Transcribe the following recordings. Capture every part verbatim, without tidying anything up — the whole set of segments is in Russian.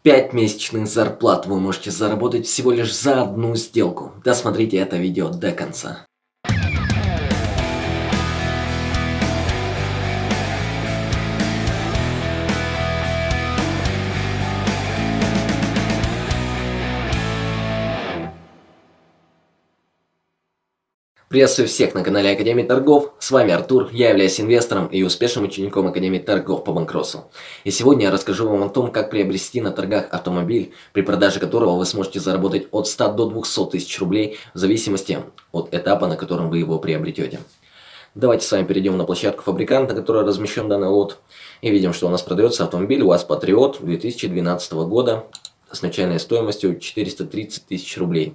пять месячных зарплат вы можете заработать всего лишь за одну сделку. Досмотрите это видео до конца. Приветствую всех на канале Академии Торгов, с вами Артур, я являюсь инвестором и успешным учеником Академии Торгов по банкротству. И сегодня я расскажу вам о том, как приобрести на торгах автомобиль, при продаже которого вы сможете заработать от ста до двухсот тысяч рублей, в зависимости от этапа, на котором вы его приобретете. Давайте с вами перейдем на площадку фабриканта, на которой размещен данный лот, и видим, что у нас продается автомобиль УАЗ Патриот две тысячи двенадцатого года с начальной стоимостью четыреста тридцать тысяч рублей.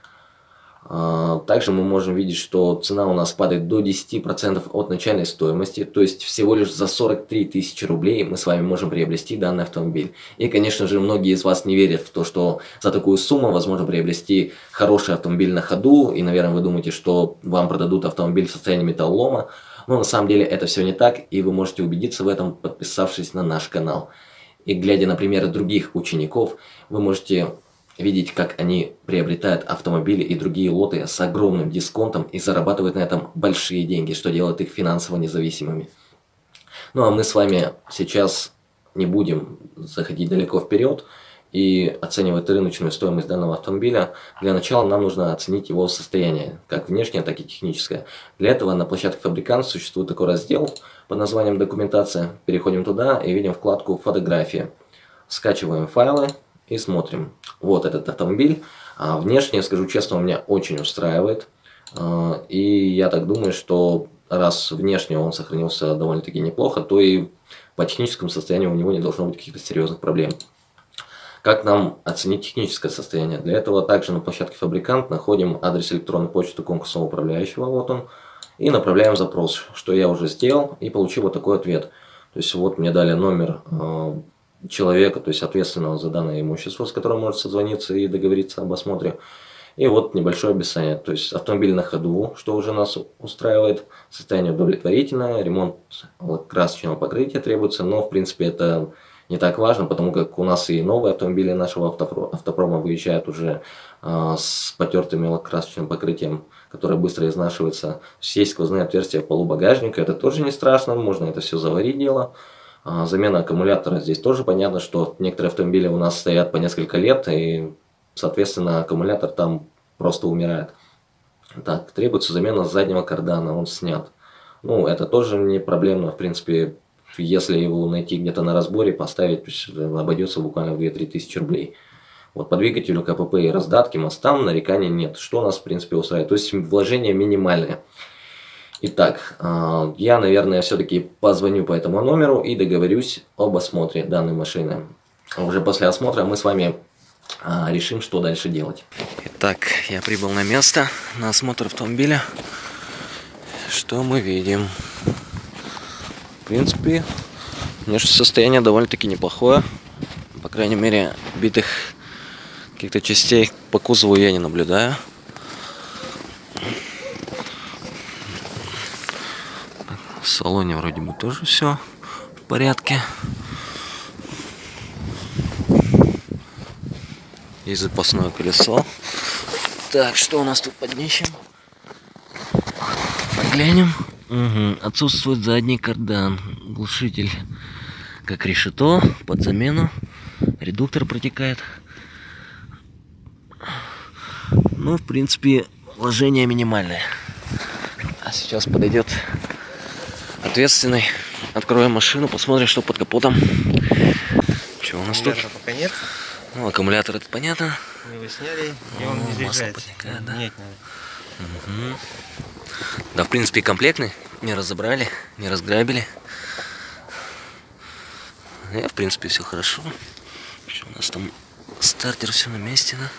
Также мы можем видеть, что цена у нас падает до десяти процентов от начальной стоимости, то есть всего лишь за сорок три тысячи рублей мы с вами можем приобрести данный автомобиль. И, конечно же, многие из вас не верят в то, что за такую сумму возможно приобрести хороший автомобиль на ходу, и, наверное, вы думаете, что вам продадут автомобиль в состоянии металлолома, но на самом деле это все не так, и вы можете убедиться в этом, подписавшись на наш канал. И глядя на примеры других учеников, вы можете видеть, как они приобретают автомобили и другие лоты с огромным дисконтом и зарабатывают на этом большие деньги, что делает их финансово независимыми. Ну а мы с вами сейчас не будем заходить далеко вперед и оценивать рыночную стоимость данного автомобиля. Для начала нам нужно оценить его состояние, как внешнее, так и техническое. Для этого на площадке фабриканта существует такой раздел под названием «Документация». Переходим туда и видим вкладку «Фотография». Скачиваем файлы и смотрим. Вот этот автомобиль. А внешне, скажу честно, он меня очень устраивает. А, и я так думаю, что раз внешне он сохранился довольно-таки неплохо, то и по техническому состоянию у него не должно быть каких-то серьезных проблем. Как нам оценить техническое состояние? Для этого также на площадке фабрикант находим адрес электронной почты конкурсного управляющего. Вот он. И направляем запрос, что я уже сделал, и получил вот такой ответ. То есть вот мне дали номер человека, то есть ответственного за данное имущество, с которым может созвониться и договориться об осмотре. И вот небольшое описание, то есть автомобиль на ходу, что уже нас устраивает, состояние удовлетворительное, ремонт красочного покрытия требуется, но в принципе это не так важно, потому как у нас и новые автомобили нашего автопрома выезжают уже э, с потертым лакокрасочным покрытием, которое быстро изнашивается. Есть сквозные отверстия в полу багажника, это тоже не страшно, можно это все заварить дело. Замена аккумулятора здесь тоже понятно, что некоторые автомобили у нас стоят по несколько лет, и, соответственно, аккумулятор там просто умирает. Так, требуется замена заднего кардана, он снят. Ну, это тоже не проблемно, в принципе, если его найти где-то на разборе, поставить, обойдется буквально в две-три тысячи рублей. Вот по двигателю, КПП и раздатке, мостам нареканий нет, что нас, в принципе, устраивает. То есть вложения минимальные. Итак, я, наверное, все-таки позвоню по этому номеру и договорюсь об осмотре данной машины. Уже после осмотра мы с вами решим, что дальше делать. Итак, я прибыл на место, на осмотр автомобиля. Что мы видим? В принципе, внешнее состояние довольно-таки неплохое. По крайней мере, битых каких-то частей по кузову я не наблюдаю. В салоне вроде бы тоже все в порядке. Есть запасное колесо. Так, что у нас тут под днищем? Поглянем. Угу. Отсутствует задний кардан. Глушитель как решето под замену. Редуктор протекает. Ну, в принципе, вложение минимальное. А сейчас подойдет ответственный. Откроем машину, посмотрим, что под капотом. Что у нас тут? Пока нет. Ну, аккумулятор, это понятно. Мы его сняли, и он не заряжается. Да. Нет, угу. Да, в принципе, комплектный. Не разобрали, не разграбили. И, в принципе, все хорошо. Что у нас там? Стартер, все на месте, да?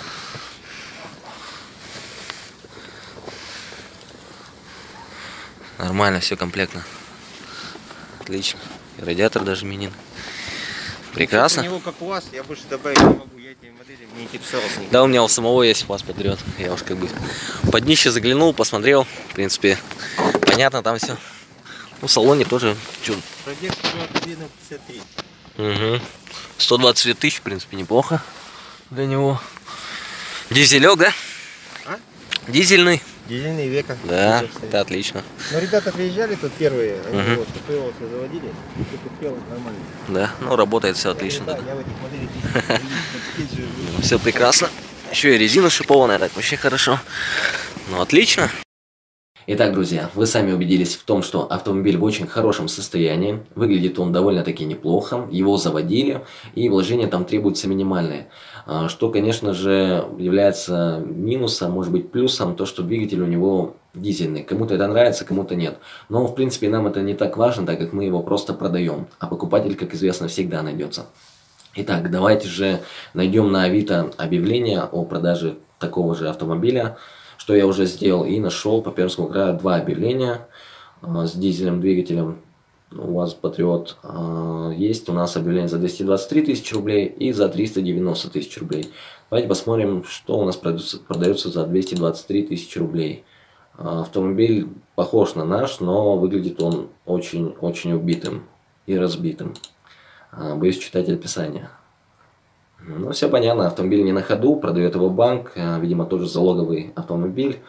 Нормально, все комплектно. Отлично. И радиатор даже менен. Прекрасно. У него как у вас, я больше добавить не могу. Я эти модели не интересовался. Да, у меня у самого есть УАЗ Патриот. Я уж как бы под днище заглянул, посмотрел. В принципе, понятно там все. Ну, в салоне тоже. Пробег пятьдесят три. Угу. сто двадцать тысяч, в принципе, неплохо для него. Дизелек, да? А? Дизельный. Дизельный Века. Да, это отлично. Но ребята приезжали тут первые, они Угу. вот КПО все заводили, и КПО нормально. Да, ну работает все отлично. Да, Да. я в этих моделях ездил. Все прекрасно. Еще и резина шипованная, так вообще хорошо. Ну, отлично. Итак, друзья, вы сами убедились в том, что автомобиль в очень хорошем состоянии. Выглядит он довольно-таки неплохо. Его заводили, и вложения там требуются минимальные. Что, конечно же, является минусом, может быть плюсом, то, что двигатель у него дизельный. Кому-то это нравится, кому-то нет. Но, в принципе, нам это не так важно, так как мы его просто продаем. А покупатель, как известно, всегда найдется. Итак, давайте же найдем на Авито объявление о продаже такого же автомобиля, что я уже сделал, и нашел по Пермскому краю два объявления э, с дизельным двигателем. У вас Патриот э, есть, у нас объявление за двести двадцать три тысячи рублей и за триста девяносто тысяч рублей. Давайте посмотрим, что у нас продается, продается за двести двадцать три тысячи рублей. Э, автомобиль похож на наш, но выглядит он очень-очень убитым и разбитым. Э, боюсь читать описание. Ну, все понятно, автомобиль не на ходу, продает его банк, видимо, тоже залоговый автомобиль.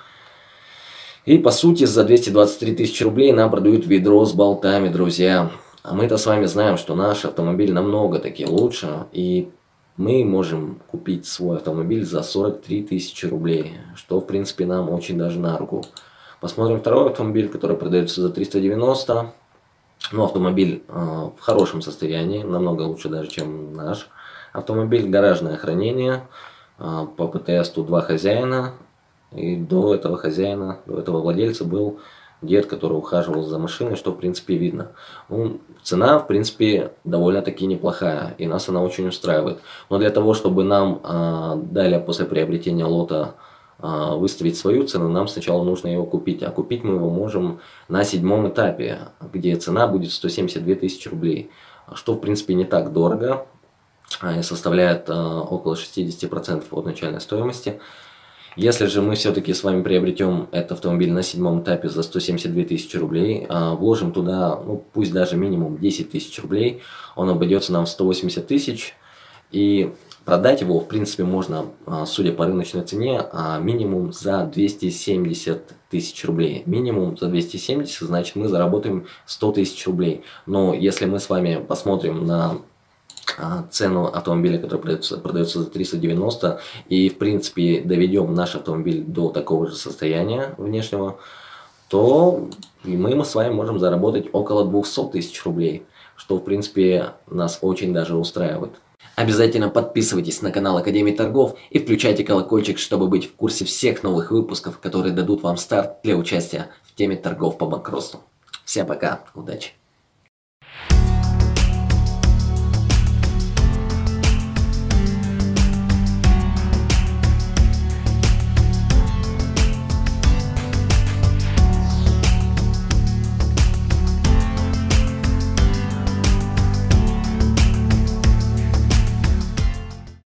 И, по сути, за двести двадцать три тысячи рублей нам продают ведро с болтами, друзья. А мы-то с вами знаем, что наш автомобиль намного таки лучше, и мы можем купить свой автомобиль за сорок три тысячи рублей, что, в принципе, нам очень даже на руку. Посмотрим второй автомобиль, который продается за триста девяносто. Ну, автомобиль э, в хорошем состоянии, намного лучше даже, чем наш. Автомобиль гаражное хранение, по ПТС-ту два хозяина, и до этого хозяина, до этого владельца был дед, который ухаживал за машиной, что в принципе видно. Ну, цена в принципе довольно-таки неплохая, и нас она очень устраивает. Но для того, чтобы нам а, далее после приобретения лота а, выставить свою цену, нам сначала нужно его купить. А купить мы его можем на седьмом этапе, где цена будет сто семьдесят две тысячи рублей, что в принципе не так дорого. Составляет э, около шестидесяти процентов от начальной стоимости. Если же мы все-таки с вами приобретем этот автомобиль на седьмом этапе за сто семьдесят две тысячи рублей, э, вложим туда, ну пусть даже минимум десять тысяч рублей, он обойдется нам в сто восемьдесят тысяч, и продать его в принципе можно, э, судя по рыночной цене, э, минимум за двести семьдесят тысяч рублей. Минимум за двести семьдесят, значит мы заработаем сто тысяч рублей. Но если мы с вами посмотрим на цену автомобиля, который продается, продается за триста девяносто, и в принципе доведем наш автомобиль до такого же состояния внешнего, то мы, мы с вами можем заработать около двухсот тысяч рублей, что в принципе нас очень даже устраивает. Обязательно подписывайтесь на канал Академии Торгов и включайте колокольчик, чтобы быть в курсе всех новых выпусков, которые дадут вам старт для участия в теме торгов по банкротству. Всем пока, удачи!